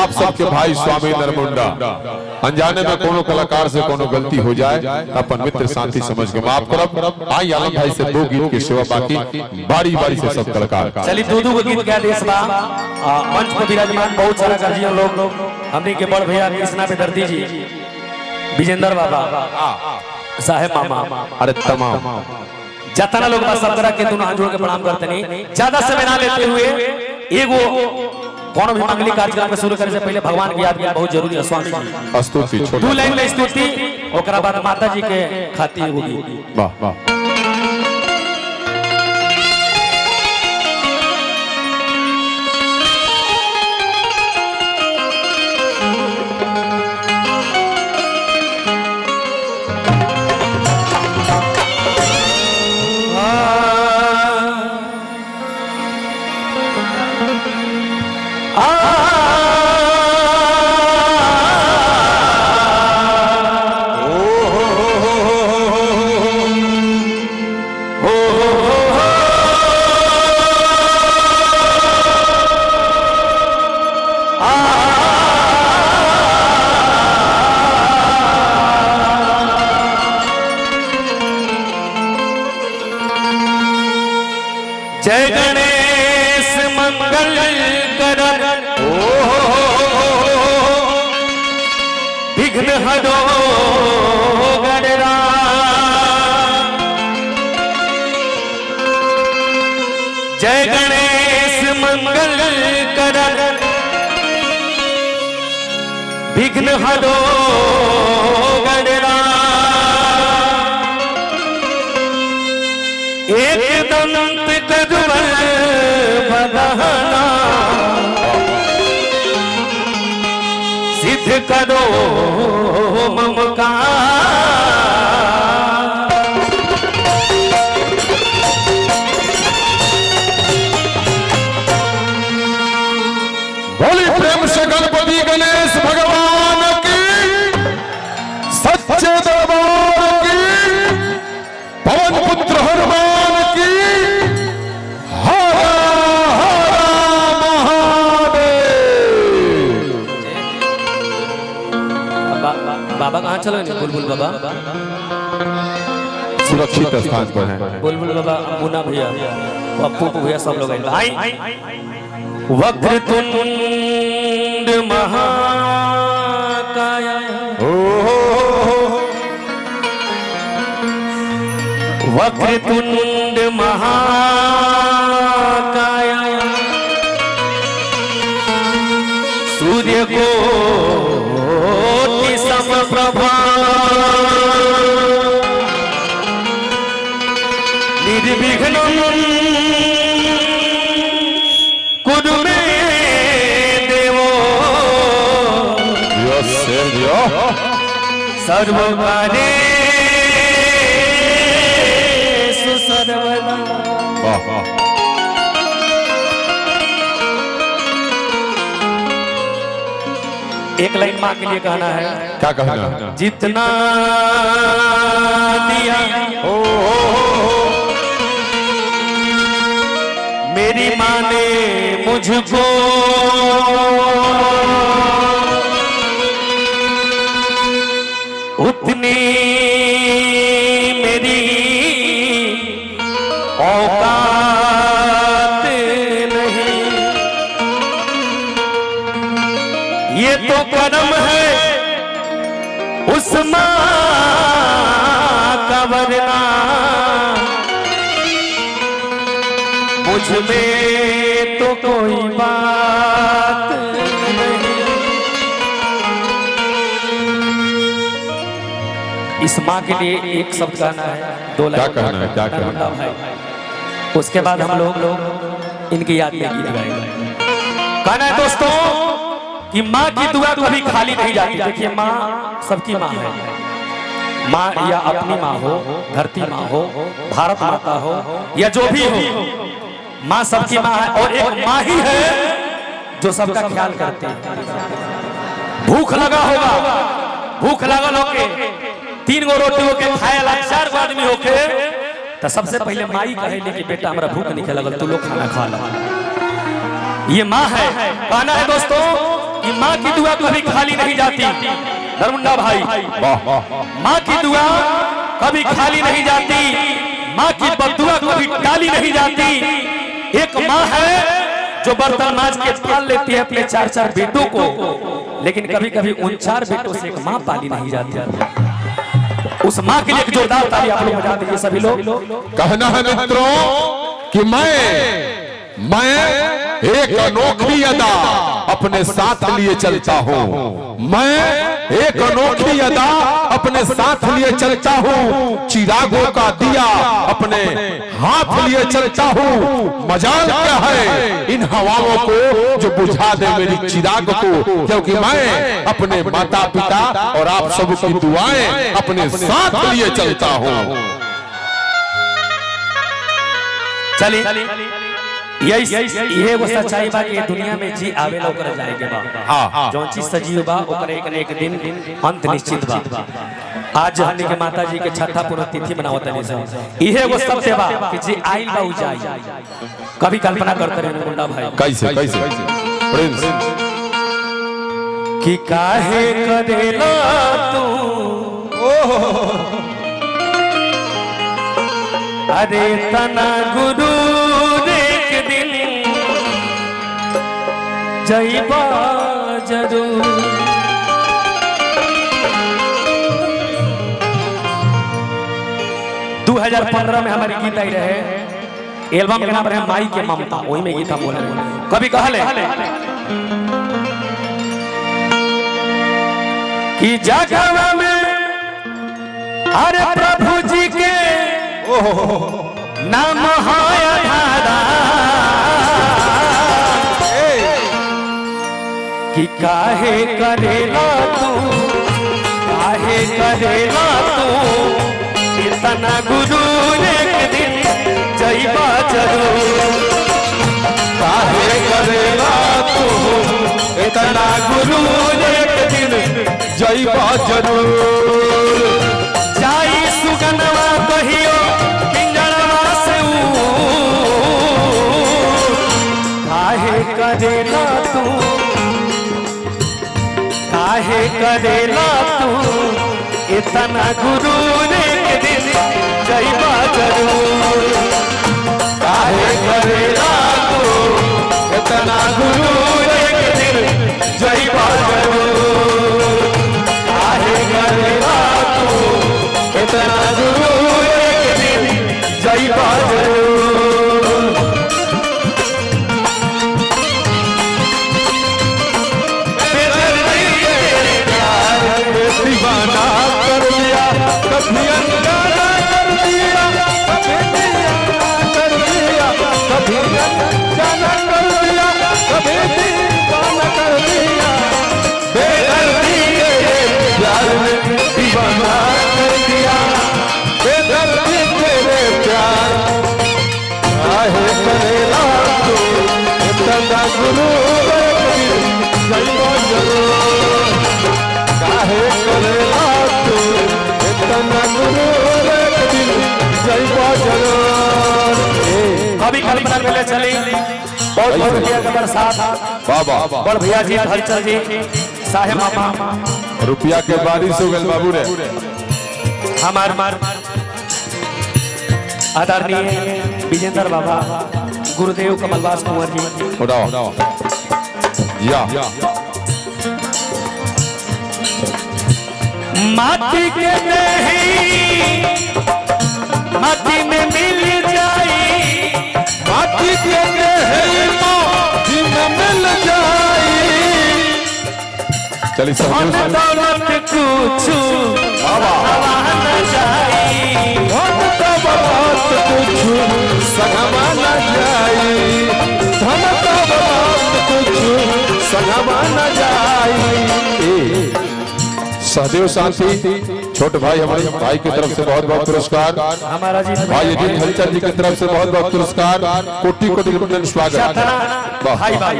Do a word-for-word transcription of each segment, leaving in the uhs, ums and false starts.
आप सबके भाई स्वामी नरमुंडा अनजाने में कोनो कलाकार से कोनो गलती हो जाए अपन मित्र साथी समझ के माफ करब। आई आलम भाई से दो गीत के सेवा बाकी बारी बारी से सब कलाकार चलिए दो दो गीत गा देश बा मंच पर विराजमान बहुत सारा गर्जियन लोग हमने के बड़ भैया कृष्णा पे दर्दी जी विजेंद्र बाबा साहेब मामा अरे तमाम जतना लोग बस सब तरह के दोनों हाथ जोड़ के प्रणाम करते नहीं ज्यादा समय ना लेते हुए एगो कौन भी मांगलिक कार्यक्रम के शुरू करे से पहले भगवान की याद करना बहुत जरूरी है। स्वामी जी स्तुति दो लाइन में स्तुति ओकरा बाद माता जी के खातिर होगी। वाह वाह जय गणेश मंगल करन विघ्न हरो गणरा जय गणेश मंगल करन विघ्न हरो गणरा एक दंत कदमल बदहना सिद्ध करो ममकार बोली प्रेम से गणपति गणेश भगवान की सच्चे दरबार की पवन पुत्र हनुमान की हर हर महादेव। बाबा कहाँ चलो बुलबुल बाबा सुरक्षित स्थान पर हैं। बुलबुल बाबा मुन्ना भैया पप्पू भैया सब लोग आई। वक्रतुंड महाकाय वक्रतुंड महाकाय सूर्य कोटि समप्रभा निर्विघ्नं कुरु मे देवो सर्वकार्येषु सर्वदा। एक लाइन माँ के लिए कहना है। क्या कहना? जितना दिया ओ मेरी माँ ने मुझको उतनी मेरी औकात नहीं। ये तो कर्म है उस माँ का वरना मुझ में तो कोई बात नहीं। इस माँ के लिए एक शब्द कहना है, दो लाइन क्या कहना है? क्या कहना है? उसके बाद हम लोग लोग इनकी याद में गीत गाएंगे। कहना है दोस्तों कि माँ की दुआ कभी खाली नहीं जाती। देखिए माँ सबकी माँ है। माँ या अपनी माँ हो, धरती माँ हो, भारत माता हो या जो भी हो, माँ सबकी माँ है। और एक माँ ही है जो सबका ख्याल करते हैं। भूख लगा होगा, भूख लगा होके तीन गो रोटी होके खाएला, चार गो आदमी होके तो सबसे पहले माई कहेली कि बेटा हमारा भूख नहीं लगल, तू लोग खाना खा ला। ये माँ है। कहना है दोस्तों कि माँ की दुआ कभी खाली नहीं जाती। नरमुंडा भाई, माँ की दुआ कभी खाली नहीं जाती, माँ की बददुआ कभी टाली नहीं जाती। एक माँ है जो बर्तन मांज के पाल लेती है अपने चार चार बेटों को, लेकिन कभी कभी उन चार बेटों से एक माँ पाली नहीं जाती। उस माँ के लिए एक जोरदार ताली आप लोग बजा दीजिए सभी लोग। कहना है मित्रों कि मैं मैं एक अनोखी अदा अपने साथ लिए चलता हूँ, मैं एक अनोखी अदा अपने साथ लिए चलता हूँ, चिरागों का दिया अपने हाथ लिए चलता हूँ। मजाल क्या है इन हवाओं को जो बुझा दे मेरी चिराग को, क्योंकि मैं अपने माता पिता और आप सब की दुआएं अपने साथ लिए चलता हूँ। चलिए यही ये वो सच्चाई बा कि दुनिया में जी आवे लो कर जाएगे बा। हां जो चीज सजीव बा ओकर एक न एक दिन अंत निश्चित बा। आज हमनी के माता जी के छठा पुण्यतिथि मनावत है सब। इहे वो सत्य बा कि जी आइल बा उ जाई। कभी कल्पना कर करे मुंडा भाई कैसे कैसे प्रिंस कि काहे करेला तू अरे तना गुरु जइबा जरूर। दो हज़ार पंद्रह में हमारी गीत आई रहे, एल्बम के नाम रहे माई के ममता, वही में गीत हम बोले। कभी कहले कि जगवा में अरे प्रभु जी के नाम है धारा कि काहे करेला तू काहे करेला तू इतना गुरु एक दिन जइबा जरूर। काहे करेला तू इतना गुरु एक दिन जइबा जरूर। जाई सुगनवा कहियो पिंजरवा से काहे करेला तू काहे करेला तू इतना गुरु एक दिन जइबा जरूर। काहे करेला तू इतना गुरु एक दिन जइबा जरूर। काहे करेला तू इतना गुरु एक दिन जइबा जरूर। दीवाना कर दिया कभी अनजाना कर दिया, कभी दीवाना कर दिया कभी अनजाना कर दिया, कभी दीवाना कर दिया। बेदर्दी के प्यार में दीवाना कर दिया, बेदर्दी तेरे प्यार। काहे करेला तू इतना गुरु जइबा जरूर। काहे करेला तू इतना गुरु एक दिन जइबा जरूर। कभी कल्पना पहले चली बहुत बहुत रुपया का बरसात बाबा बड़ भैया जी हलचल जी साहेब मामा रुपया के बारिश हो गए बाबू रे। हमार मार आदरणीय विजेंद्र बाबा गुरुदेव कमलवास कुंवर जी उठाओ या माटी के नहीं माटी में मिल जाई, माटी के नहीं माटी में मिल जाई। चलिए धन दौलत कुछ हवा न जाई, धन दौलत कुछ संगवा न जाई, धन दौलत कुछ संगवा न जाई। सहदेव शांति छोटे भाई हमारे भाई की तरफ से बहुत बहुत पुरस्कार। हमारा जी भाई अजीत हलचल जी की तरफ से बहुत बहुत पुरस्कार। कोटि कोटि स्वागत। भाई भाई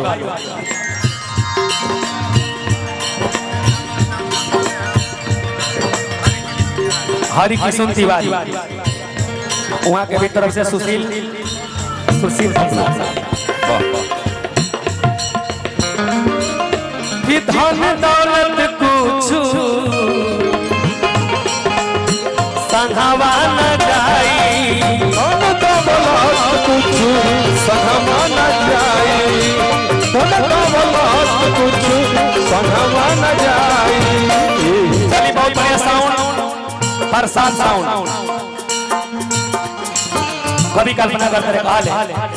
हरि किशन तिवारी वहाँ के भी तरफ से सुशील सुशील कि धन दौलत कुछ संघवा न जाई, धन दौलत कुछ संघवा न जाई, धन दौलत कुछ संघवा न जाई। चलिए बहुत बढ़िया साउंड, बरसात साउंड। कभी कल्पना करते रहे हाल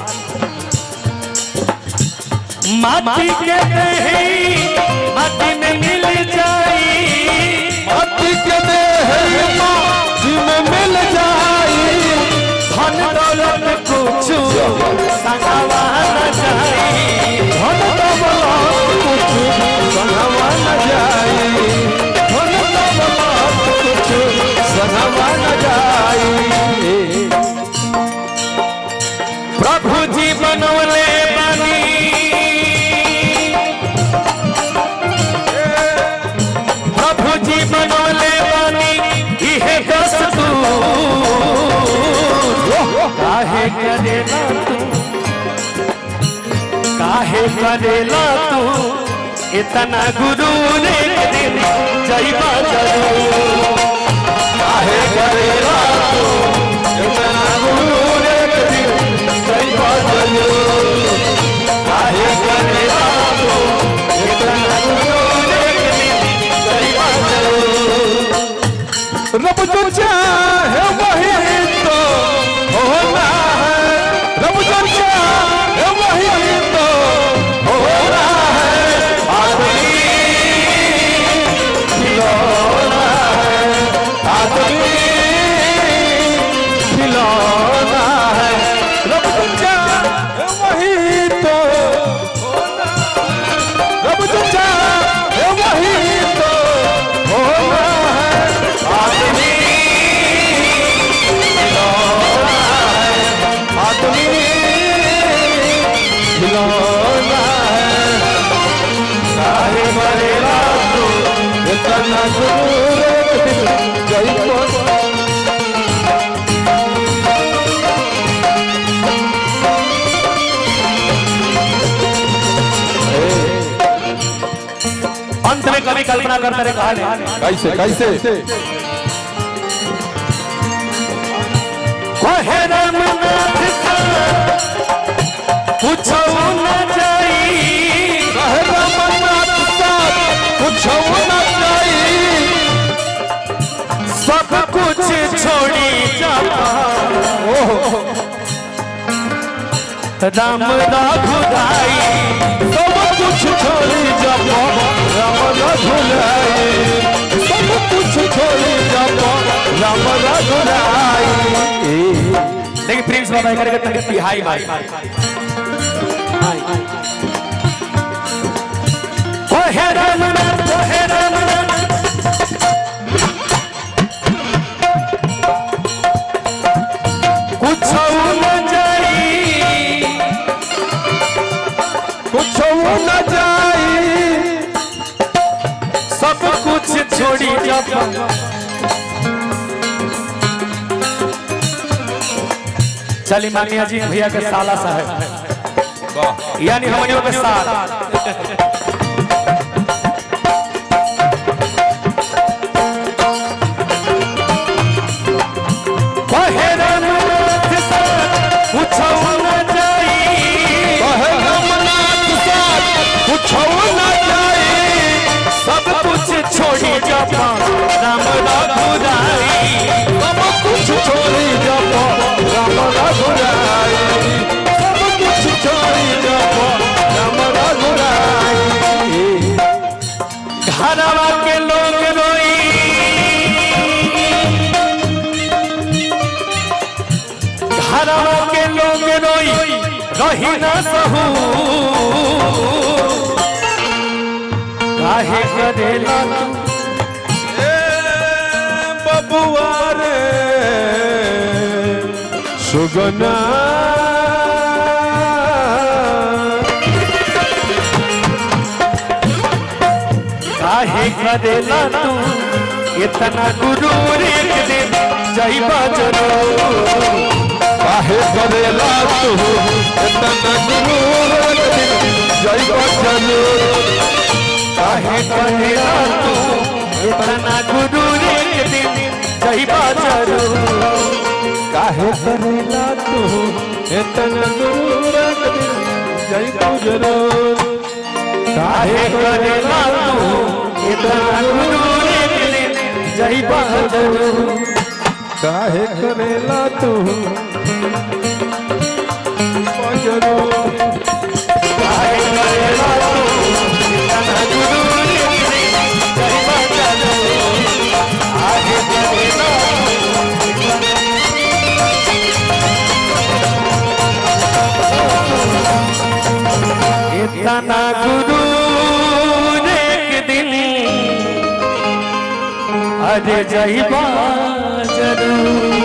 माटी के दही माटी में मिल जाई, माटी के दही माटी में मिल जाई, धन दौलत कुछ संघवा न जाई, धन दौलत कुछ संघवा न जाई, धन दौलत कुछ संघवा न जाई। प्रभु जी बनवले बानी, प्रभु जी बनवले बानी इहे दस्तूर, काहे करेला तू, काहे करेला तू इतना गुरूर एक दिन जइबा जरूर, काहे करेला तू इतना गुरूर एक दिन जइबा जरूर, काहे करेला तू इतना गुरूर एक दिन जइबा जरूर। रब जो चाहे वही तो होना है, रब जो चाहे वही तो होना है, आदमी खिलौना है, आदमी खिलौना है, रब जो चाहे वही तो होना, रब जो चाहे वही तो होना है, आदमी खिलौना है, आदमी खिलौना है। काहे मरेला तू इतना गुरूर एक दिन जइबा। अंत में कभी कल्पना करते रहे हाल कैसे कैसे कहे रामनाथ का कुछ न जाई, कहे रामनाथ साथ कुछ न जाई, सब कुछ छोड़ी जाता राम रघुराई, सब कुछ छोड़ी जब राम रघुराई, सब कुछ छोड़ी जब राम रघुराई। देखिए प्रिंस बाबा करके तक तिहाई भाई ओहे रामनाथ ओहे रामनाथ कुछ न जाई, कुछ न जाई, सब कुछ छोड़ी जब चली मानिया जी भैया के साला साहब यानी हमनियों के साथ कहे रामनाथ साथ कुछ न जाई, कहे रामनाथ साथ कुछ न जाई, सब कुछ छोड़ी जब राम रघुराई, सब कुछ छोड़ी जब राम रघुराई, सब कुछ छोड़ी जब राम रघुराई। घरवा के लोग रोई, घरवा के लोग रोई रही न सहू, काहे करेला तू बबुआ रे सुगना, काहे करेला तू इतना गुरूर एक दिन जइबा जरूर, काहे करेला तू इतना गुरूर एक दिन जइबा जरूर, काहे करेला तू इतना गुरु रे दिन जइबा जरूर काहे करेला तू इतना गुरु रे दिन जइबा जरूर काहे करेला तू इतना गुरु रे दिन जइबा जरूर काहे करेला तू जरूर काहे करेला तू इतना गुरु रे दिन जइबा जरूर काहे करेला इतना गुरु एक दिन अरे जइबा जरूर।